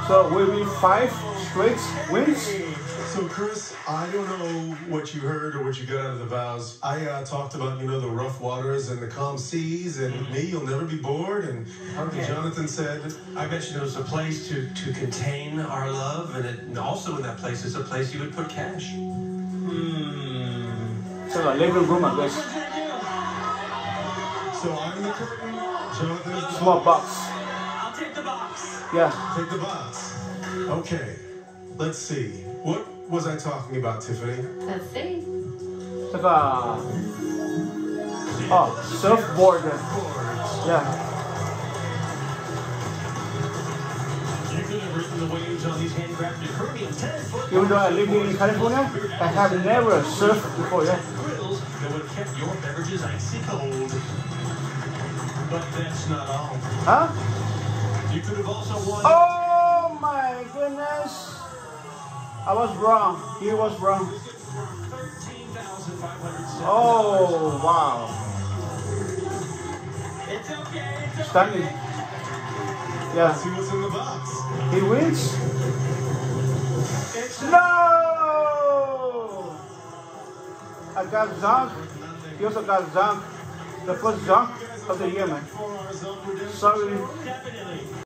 So will be 5 straight wins? So Chris, I don't know what you heard or what you got out of the vows. I talked about, you know, the rough waters and the calm seas, and me, you'll never be bored. And Jonathan said, I mentioned it was a place to contain our love, and also in that place is a place you would put cash. So the living room, I guess. so I'm the curtain, Jonathan is the Small box. I'll take the box. Yeah. Take the box. Okay, let's see. What was I talking about, Tiffany? Let's see. 这个 surfboard. Yeah. You could have ridden the waves on these handcrafted Caribbean 10-foot Even though I live in California, I have never surfed before. Yeah. grills that would have kept your beverages icy cold. But that's not all. Huh? You could have also won. Oh my goodness! I was wrong. He was wrong. $13,500. Oh wow! It's okay. It's Stunning. okay. Yeah. See what's in the box. He wins. No! I got Zonk. He also got Zonk. The first Zonk of the year, man. For our zone redemption. Sorry. Definitely.